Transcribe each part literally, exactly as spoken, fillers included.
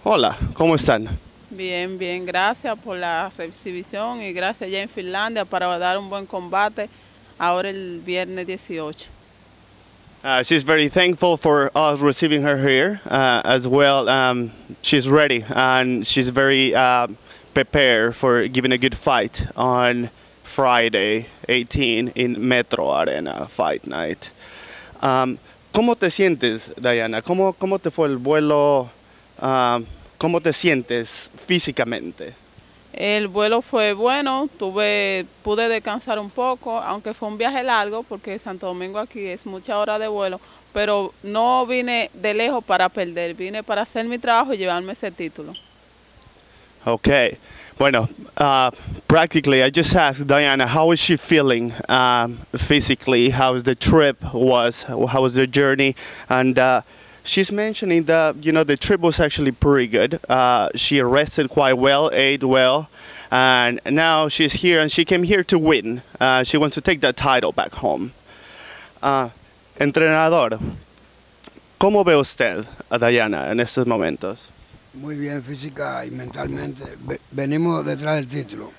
Hola, ¿cómo están? Bien, bien, gracias por la exhibición y gracias ya en Finlandia para dar un buen combate ahora el viernes dieciocho. Uh, she's very thankful for us receiving her here uh, as well. Um, she's ready and she's very uh, prepared for giving a good fight on Friday eighteen in Metro Arena Fight Night. Um, ¿Cómo te sientes, Diana? ¿Cómo, cómo te fue el vuelo? Um, ¿Cómo te sientes físicamente? El vuelo fue bueno, tuve, pude descansar un poco, aunque fue un viaje largo porque Santo Domingo aquí es mucha hora de vuelo, pero no vine de lejos para perder, vine para hacer mi trabajo y llevarme ese título. Okay. Bueno, uh, practically, I just asked Diana, how is she feeling um, physically? How's the trip was? How was the journey? And uh, she's mentioning that, you know, the trip was actually pretty good. Uh, she rested quite well, ate well, and now she's here and she came here to win. Uh, she wants to take that title back home. Uh, entrenador, ¿cómo ve usted a Diana en estos momentos? Muy bien física y mentalmente. Venimos detrás del título.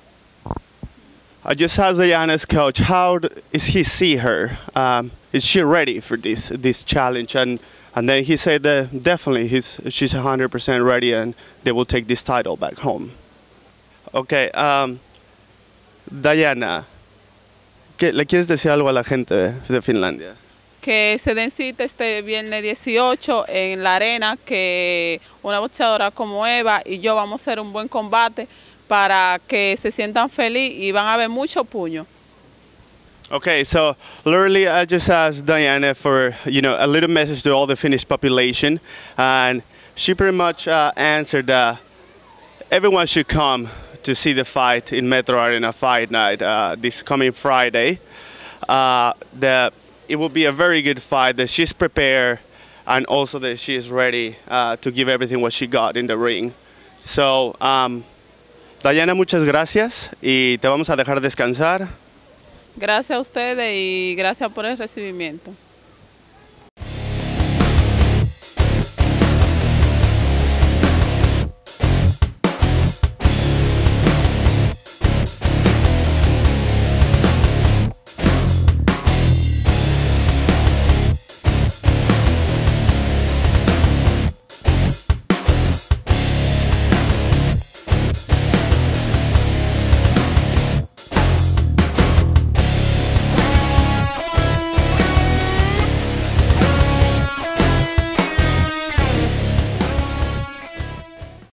I just asked Diana's coach, how does he see her? Um, is she ready for this this challenge? And and then he said that definitely he's she's one hundred percent ready and they will take this title back home. Okay, um, Diana, ¿qué, ¿le quieres decir algo a la gente de Finlandia? Que se den cita este viernes dieciocho en la arena, que una boxeadora como Eva y yo vamos a hacer un buen combate para que se sientan felices y van a ver mucho puño. Okay, so literally I just asked Diana for, you know, a little message to all the Finnish population, and she pretty much uh, answered that everyone should come to see the fight in Metro Arena Fight Night uh, this coming Friday. Uh, the It will be a very good fight, that she's prepared and also that she is ready uh, to give everything what she got in the ring. So, um, Diana, muchas gracias y te vamos a dejar descansar. Gracias a ustedes y gracias por el recibimiento.